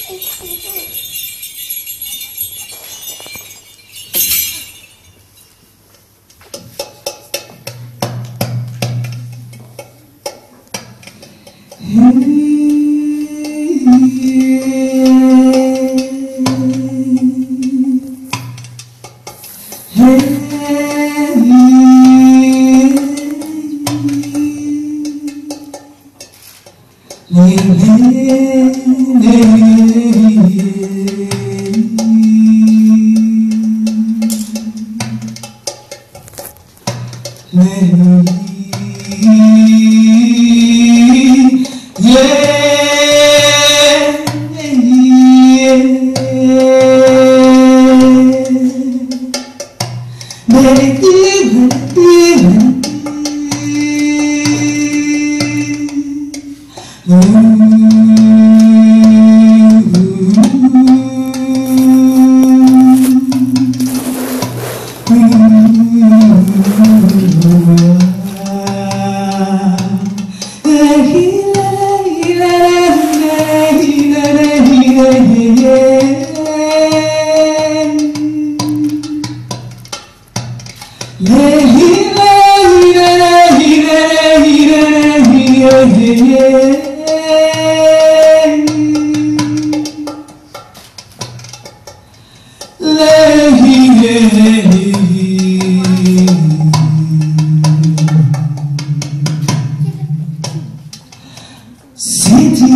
City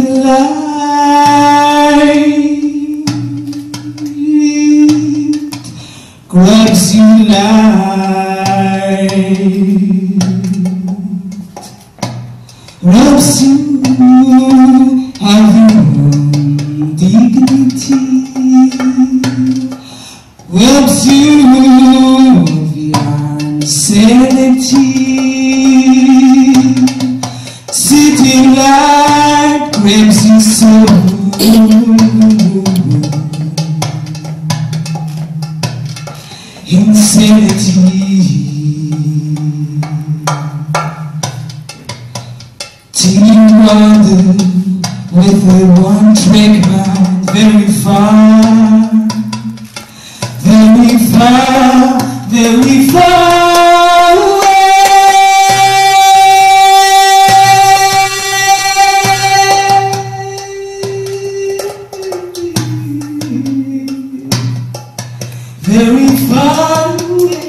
light grabs you light, robs you of your own dignity, robs you of your insanity. City light grabs you so insanity. Till you wander with a one-trick mind very far, very far, very far away. Very far away.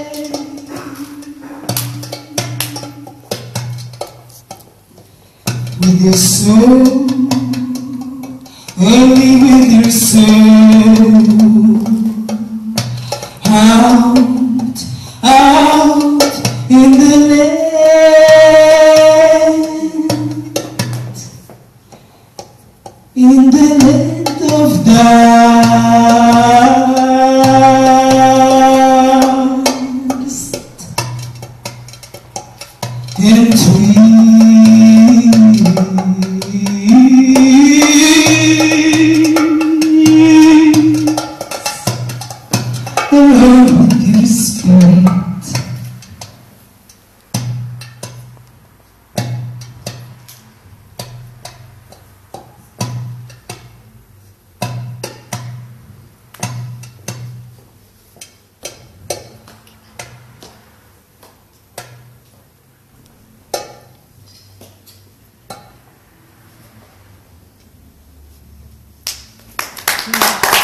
With your soul, only with your soul, out in the land of darkness and Holy Spirit, Yeah.